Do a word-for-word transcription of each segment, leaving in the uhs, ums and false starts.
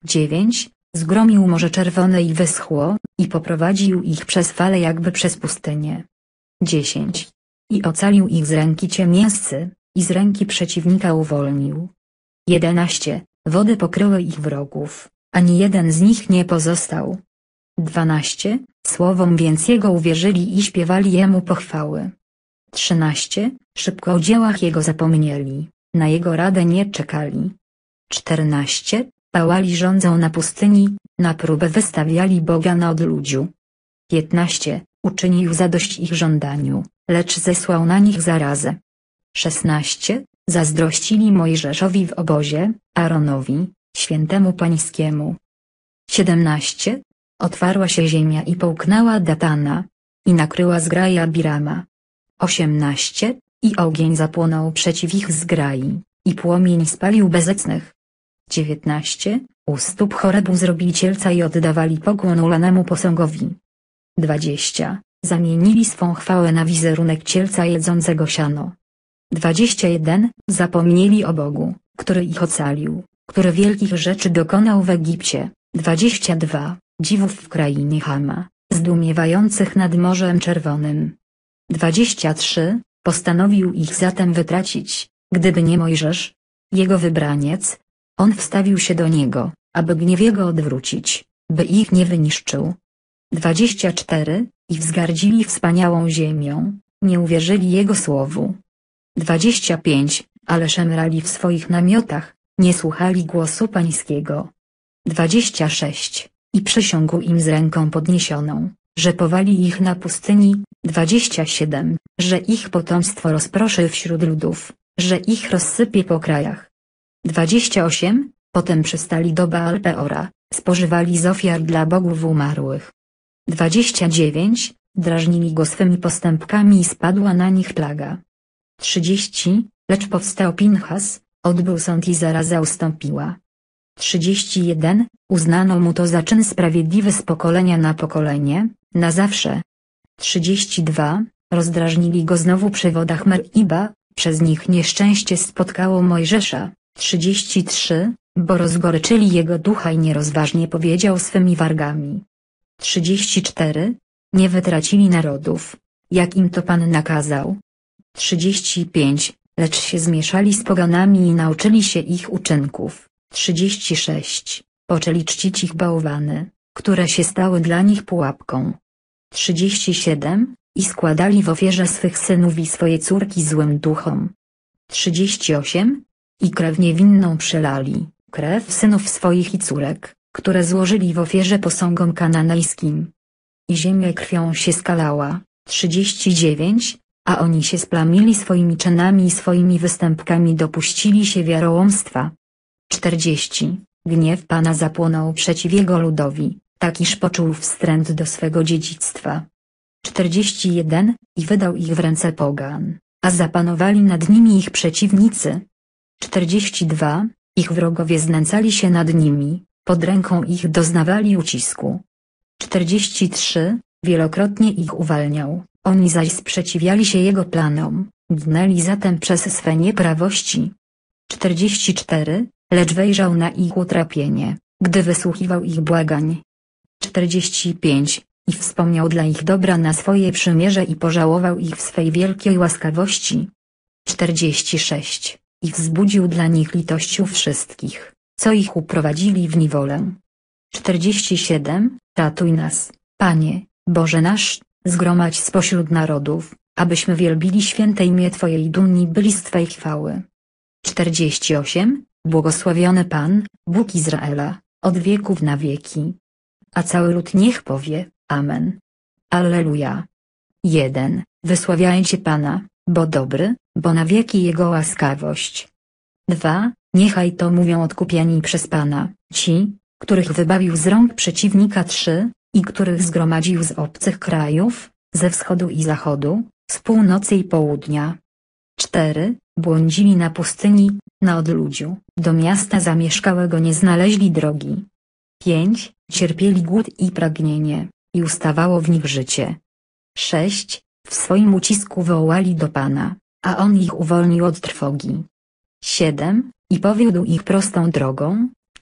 dziewięć. Zgromił Morze Czerwone i wyschło, i poprowadził ich przez fale jakby przez pustynię. dziesięć. I ocalił ich z ręki ciemięscy, i z ręki przeciwnika uwolnił. jedenaście. Wody pokryły ich wrogów, ani jeden z nich nie pozostał. dwanaście. Słowom więc Jego uwierzyli i śpiewali Jemu pochwały. trzynaście. Szybko o dziełach Jego zapomnieli, na Jego radę nie czekali. czternaście. Pałali rządzą na pustyni, na próbę wystawiali Boga na odludziu. piętnaście. Uczynił zadość ich żądaniu, lecz zesłał na nich zarazę. szesnaście. Zazdrościli Mojżeszowi w obozie, Aaronowi, świętemu pańskiemu. siedemnaście. Otwarła się ziemia i połknęła Datana, i nakryła zgraję Abirama. osiemnaście. I ogień zapłonął przeciw ich zgrai, i płomień spalił bezecnych. dziewiętnaście. U stóp Chorebu zrobili cielca i oddawali pokłon ulanemu posągowi. dwadzieścia. Zamienili swą chwałę na wizerunek cielca jedzącego siano. dwadzieścia jeden. Zapomnieli o Bogu, który ich ocalił, który wielkich rzeczy dokonał w Egipcie. dwadzieścia dwa. Dziwów w krainie Chama, zdumiewających nad Morzem Czerwonym. dwadzieścia trzy. Postanowił ich zatem wytracić, gdyby nie Mojżesz, jego wybraniec. On wstawił się do niego, aby gniew jego odwrócić, by ich nie wyniszczył. dwadzieścia cztery. I wzgardzili wspaniałą ziemią, nie uwierzyli jego słowu. dwadzieścia pięć. Ale szemrali w swoich namiotach, nie słuchali głosu pańskiego. dwadzieścia sześć. I przysiągł im z ręką podniesioną, że powali ich na pustyni. dwadzieścia siedem. Że ich potomstwo rozproszy wśród ludów, że ich rozsypie po krajach. dwadzieścia osiem. Potem przystali do Baal Peora, spożywali z ofiar dla bogów umarłych. dwadzieścia dziewięć. Drażnili go swymi postępkami i spadła na nich plaga. trzydzieści. Lecz powstał Pinchas, odbył sąd i zaraza ustąpiła. trzydzieści jeden. Uznano mu to za czyn sprawiedliwy z pokolenia na pokolenie, na zawsze. trzydzieści dwa. Rozdrażnili go znowu przy wodach Meriba, przez nich nieszczęście spotkało Mojżesza. trzydzieści trzy. Bo rozgoryczyli jego ducha i nierozważnie powiedział swymi wargami. trzydzieści cztery. Nie wytracili narodów, jak im to Pan nakazał. trzydzieści pięć. Lecz się zmieszali z poganami i nauczyli się ich uczynków. trzydzieści sześć. Poczęli czcić ich bałwany, które się stały dla nich pułapką. trzydzieści siedem. I składali w ofierze swych synów i swoje córki złym duchom. trzydzieści osiem. I krew niewinną przelali, krew synów swoich i córek, które złożyli w ofierze posągom kananejskim. I ziemia krwią się skalała. trzydzieści dziewięć. A oni się splamili swoimi czynami i swoimi występkami dopuścili się wiarołomstwa. czterdzieści. Gniew Pana zapłonął przeciw jego ludowi, tak iż poczuł wstręt do swego dziedzictwa. czterdzieści jeden. I wydał ich w ręce pogan, a zapanowali nad nimi ich przeciwnicy. czterdzieści dwa. Ich wrogowie znęcali się nad nimi, pod ręką ich doznawali ucisku. czterdzieści trzy. Wielokrotnie ich uwalniał, oni zaś sprzeciwiali się jego planom, gnęli zatem przez swe nieprawości. czterdzieści cztery. Lecz wejrzał na ich utrapienie, gdy wysłuchiwał ich błagań. czterdzieści pięć. I wspomniał dla ich dobra na swoje przymierze i pożałował ich w swej wielkiej łaskawości. czterdzieści sześć. I wzbudził dla nich litość u wszystkich, co ich uprowadzili w niewolę. czterdzieści siedem. Ratuj nas, Panie, Boże nasz, zgromadź spośród narodów, abyśmy wielbili święte imię Twoje i dumni byli z Twej chwały. czterdzieści osiem. Błogosławiony Pan, Bóg Izraela, od wieków na wieki. A cały lud niech powie, Amen. Alleluja. jeden. Wysławiajcie Pana, bo dobry, bo na wieki Jego łaskawość. dwa. Niechaj to mówią odkupieni przez Pana, ci, których wybawił z rąk przeciwnika. trzy. I których zgromadził z obcych krajów, ze wschodu i zachodu, z północy i południa. cztery. Błądzili na pustyni, na odludziu, do miasta zamieszkałego nie znaleźli drogi. pięć. Cierpieli głód i pragnienie, i ustawało w nich życie. sześć. W swoim ucisku wołali do Pana, a On ich uwolnił od trwogi. siedem. I powiódł ich prostą drogą,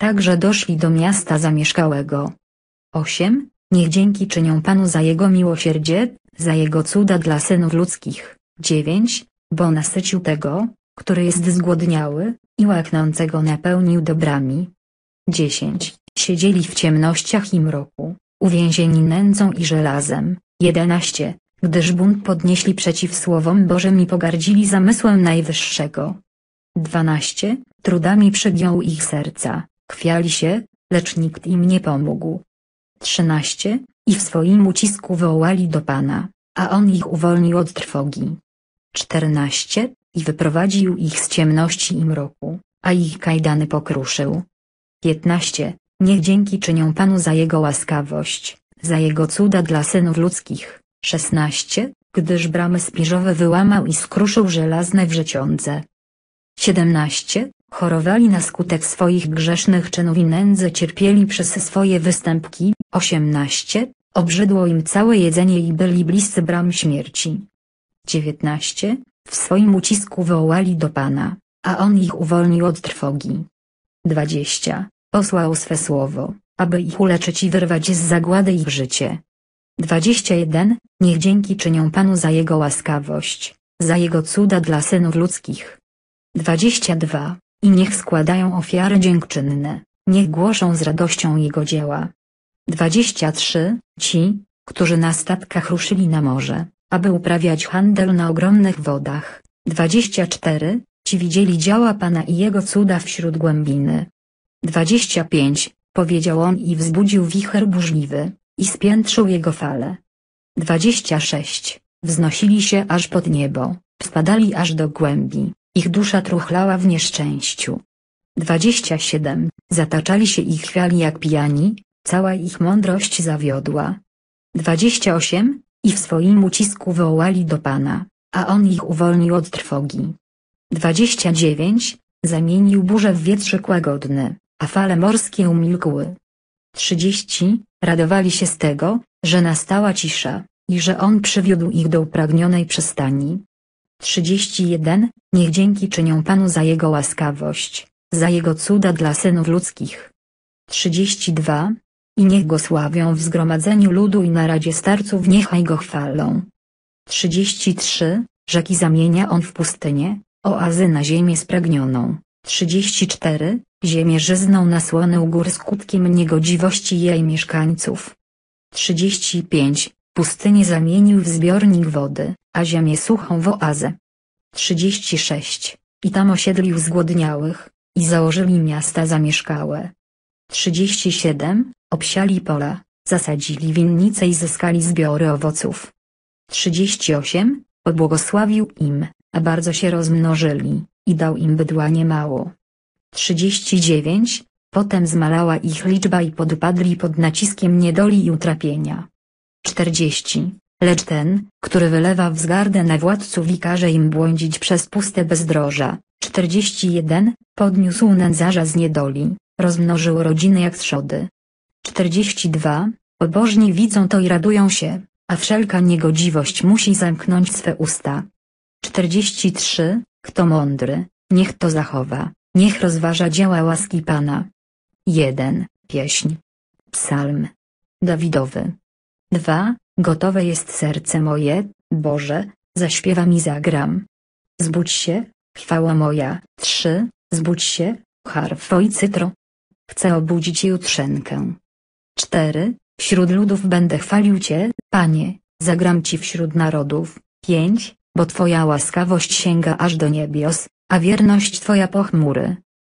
także doszli do miasta zamieszkałego. osiem. Niech dzięki czynią Panu za Jego miłosierdzie, za Jego cuda dla synów ludzkich. dziewięć. Bo nasycił tego, który jest zgłodniały, i łaknącego napełnił dobrami. dziesięć. Siedzieli w ciemnościach i mroku, uwięzieni nędzą i żelazem. jedenaście. Gdyż bunt podnieśli przeciw słowom Bożym i pogardzili zamysłem Najwyższego. dwanaście. Trudami przegiął ich serca, chwiali się, lecz nikt im nie pomógł. trzynaście. I w swoim ucisku wołali do Pana, a On ich uwolnił od trwogi. czternaście. I wyprowadził ich z ciemności i mroku, a ich kajdany pokruszył. piętnaście. Niech dzięki czynią Panu za Jego łaskawość, za Jego cuda dla synów ludzkich. szesnaście. Gdyż bramy spiżowe wyłamał i skruszył żelazne wrzeciądze. siedemnaście. Chorowali na skutek swoich grzesznych czynów i nędzę cierpieli przez swoje występki. osiemnaście. Obrzydło im całe jedzenie i byli bliscy bram śmierci. dziewiętnaście. W swoim ucisku wołali do Pana, a On ich uwolnił od trwogi. dwadzieścia. Posłał swe słowo, aby ich uleczyć i wyrwać z zagłady ich życie. dwadzieścia jeden. Niech dzięki czynią Panu za Jego łaskawość, za Jego cuda dla synów ludzkich. dwadzieścia dwa. I niech składają ofiary dziękczynne, niech głoszą z radością Jego dzieła. dwadzieścia trzy. Ci, którzy na statkach ruszyli na morze, aby uprawiać handel na ogromnych wodach. dwadzieścia cztery. Ci widzieli dzieła Pana i Jego cuda wśród głębiny. dwadzieścia pięć. Powiedział On i wzbudził wicher burzliwy, i spiętrzył jego fale. dwadzieścia sześć. Wznosili się aż pod niebo, spadali aż do głębi, ich dusza truchlała w nieszczęściu. dwadzieścia siedem. Zataczali się i chwiali jak pijani, cała ich mądrość zawiodła. dwadzieścia osiem. I w swoim ucisku wołali do Pana, a On ich uwolnił od trwogi. dwadzieścia dziewięć. Zamienił burzę w wietrzyk łagodny, a fale morskie umilkły. trzydzieści. Radowali się z tego, że nastała cisza, i że On przywiódł ich do upragnionej przystani. trzydzieści jeden. Niech dzięki czynią Panu za Jego łaskawość, za Jego cuda dla synów ludzkich. trzydzieści dwa. I niech Go sławią w zgromadzeniu ludu i na radzie starców niechaj Go chwalą. trzydzieści trzy. Rzeki zamienia On w pustynię, oazy na ziemię spragnioną. trzydzieści cztery. Ziemię żyzną na słony u gór skutkiem niegodziwości jej mieszkańców. trzydzieści pięć. Pustynię zamienił w zbiornik wody, a ziemię suchą w oazę. trzydzieści sześć. I tam osiedlił zgłodniałych, i założyli miasta zamieszkałe. trzydzieści siedem. Obsiali pola, zasadzili winnice i zyskali zbiory owoców. trzydzieści osiem. Pobłogosławił im, a bardzo się rozmnożyli, i dał im bydła niemało. trzydzieści dziewięć. Potem zmalała ich liczba i podupadli pod naciskiem niedoli i utrapienia. czterdzieści. Lecz ten, który wylewa wzgardę na władców i każe im błądzić przez puste bezdroża. czterdzieści jeden. Podniósł nędzarza z niedoli, rozmnożył rodziny jak trzody. czterdzieści dwa. Pobożni widzą to i radują się, a wszelka niegodziwość musi zamknąć swe usta. czterdzieści trzy. Kto mądry, niech to zachowa, niech rozważa dzieła łaski Pana. jeden. Pieśń. Psalm Dawidowy. dwa. Gotowe jest serce moje, Boże, zaśpiewam i zagram. Zbudź się, chwała moja. trzy. Zbudź się, harfo i cytro. Chcę obudzić jutrzenkę. cztery. Wśród ludów będę chwalił Cię, Panie, zagram Ci wśród narodów. pięć. Bo Twoja łaskawość sięga aż do niebios, a wierność Twoja po chmury.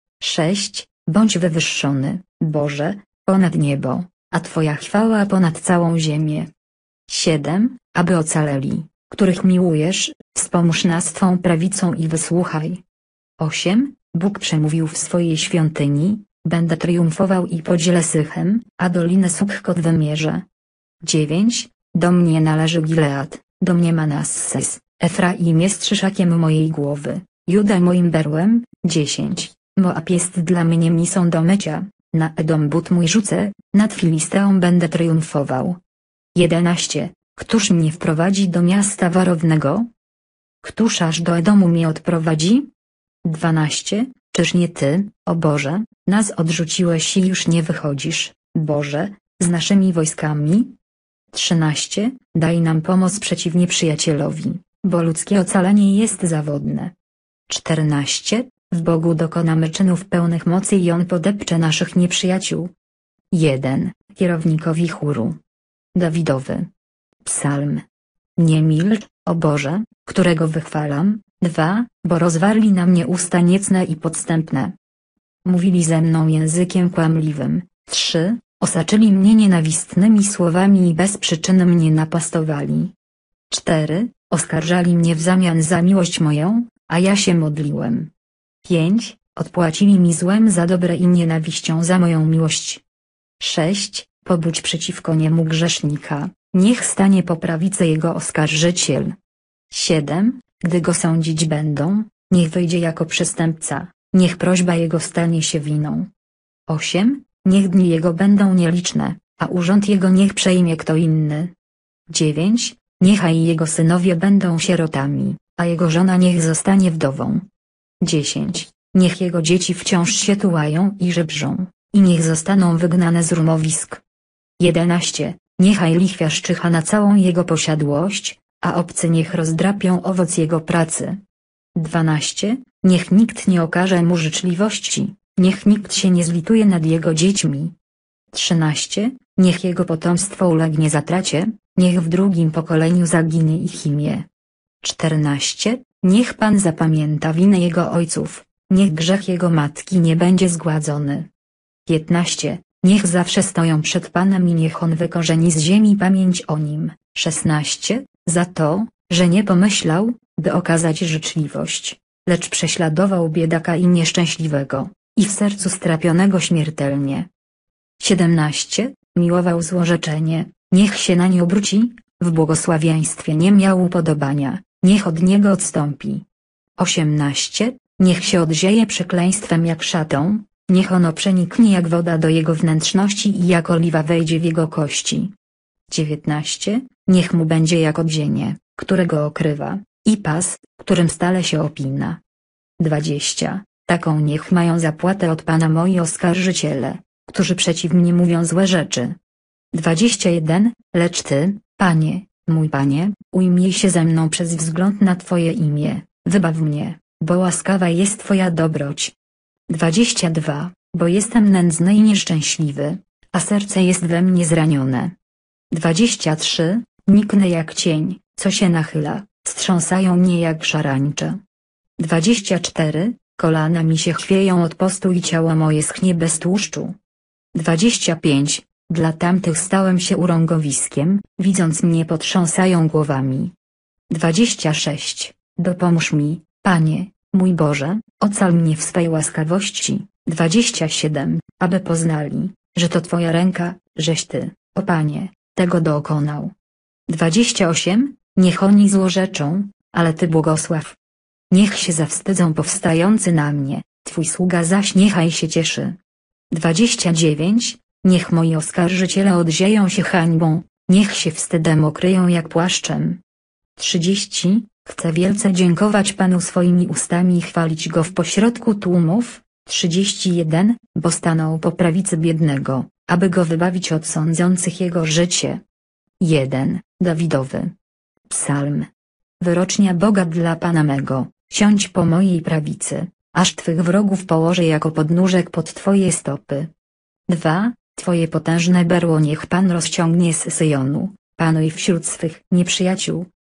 sześć. Bądź wywyższony, Boże, ponad niebo, a Twoja chwała ponad całą ziemię. siedem. Aby ocaleli, których miłujesz, wspomóż nas Twą prawicą i wysłuchaj. osiem. Bóg przemówił w swojej świątyni, będę triumfował i podzielę Sychem, a dolinę Sukkot wymierzę. dziewięć. Do mnie należy Gilead, do mnie Manasses, Efraim jest szyszakiem mojej głowy, Juda moim berłem. dziesięć. Moab jest dla mnie misą do mycia, na Edom but mój rzucę, nad Filisteą będę triumfował. jedenaście. Któż mnie wprowadzi do miasta warownego? Któż aż do Edomu mnie odprowadzi? dwanaście. Czyż nie Ty, o Boże, nas odrzuciłeś i już nie wychodzisz, Boże, z naszymi wojskami? trzynaście Daj nam pomoc przeciw nieprzyjacielowi, bo ludzkie ocalenie jest zawodne. czternaście W Bogu dokonamy czynów pełnych mocy i On podepcze naszych nieprzyjaciół. jeden Kierownikowi chóru. Dawidowy. Psalm. Nie milcz, o Boże, którego wychwalam. dwa Bo rozwarli na mnie usta niecne i podstępne. Mówili ze mną językiem kłamliwym. trzy Osaczyli mnie nienawistnymi słowami i bez przyczyny mnie napastowali. cztery Oskarżali mnie w zamian za miłość moją, a ja się modliłem. pięć Odpłacili mi złem za dobre i nienawiścią za moją miłość. sześć Pobudź przeciwko niemu grzesznika, niech stanie po prawicy jego oskarżyciel. siedem Gdy go sądzić będą, niech wyjdzie jako przestępca, niech prośba jego stanie się winą. osiem Niech dni jego będą nieliczne, a urząd jego niech przejmie kto inny. dziewięć Niechaj jego synowie będą sierotami, a jego żona niech zostanie wdową. dziesięć Niech jego dzieci wciąż się tułają i żebrzą, i niech zostaną wygnane z rumowisk. jedenaście Niechaj lichwiarz czyha na całą jego posiadłość, a obcy niech rozdrapią owoc jego pracy. dwanaście Niech nikt nie okaże mu życzliwości, niech nikt się nie zlituje nad jego dziećmi. trzynaście Niech jego potomstwo ulegnie zatracie, niech w drugim pokoleniu zaginie ich imię. czternaście Niech Pan zapamięta winę jego ojców, niech grzech jego matki nie będzie zgładzony. piętnaście Niech zawsze stoją przed Panem i niech On wykorzeni z ziemi pamięć o nim. szesnaście Za to, że nie pomyślał, by okazać życzliwość, lecz prześladował biedaka i nieszczęśliwego, i w sercu strapionego śmiertelnie. siedemnaście Miłował złorzeczenie, niech się nań obróci, w błogosławieństwie nie miał upodobania, niech od niego odstąpi. osiemnaście Niech się odzieje przekleństwem jak szatą, niech ono przeniknie jak woda do jego wnętrzności i jak oliwa wejdzie w jego kości. dziewiętnaście Niech mu będzie jak odzienie, którego okrywa, i pas, którym stale się opina. dwadzieścia Taką niech mają zapłatę od Pana moi oskarżyciele, którzy przeciw mnie mówią złe rzeczy. dwadzieścia jeden Lecz Ty, Panie, mój Panie, ujmij się ze mną przez wzgląd na Twoje imię, wybaw mnie, bo łaskawa jest Twoja dobroć. dwadzieścia dwa Bo jestem nędzny i nieszczęśliwy, a serce jest we mnie zranione. dwadzieścia trzy Niknę jak cień, co się nachyla, strząsają mnie jak szarańcze. dwadzieścia cztery Kolana mi się chwieją od postu i ciało moje schnie bez tłuszczu. dwadzieścia pięć Dla tamtych stałem się urągowiskiem, widząc mnie potrząsają głowami. dwadzieścia sześć Dopomóż mi, Panie, mój Boże, ocal mnie w swej łaskawości. dwadzieścia siedem Aby poznali, że to Twoja ręka, żeś Ty, o Panie, tego dokonał. dwadzieścia osiem Niech oni złorzeczą, ale Ty błogosław. Niech się zawstydzą powstający na mnie, Twój sługa zaś niechaj się cieszy. dwadzieścia dziewięć Niech moi oskarżyciele odzieją się hańbą, niech się wstydem okryją jak płaszczem. trzydzieści Chcę wielce dziękować Panu swoimi ustami i chwalić Go w pośrodku tłumów. trzydzieści jeden Bo stanął po prawicy biednego, aby go wybawić od sądzących jego życie. jeden Dawidowy. Psalm. Wyrocznia Boga dla Pana mego, siądź po mojej prawicy, aż Twych wrogów położę jako podnóżek pod Twoje stopy. dwa Twoje potężne berło niech Pan rozciągnie z Syjonu, panuj wśród swych nieprzyjaciół,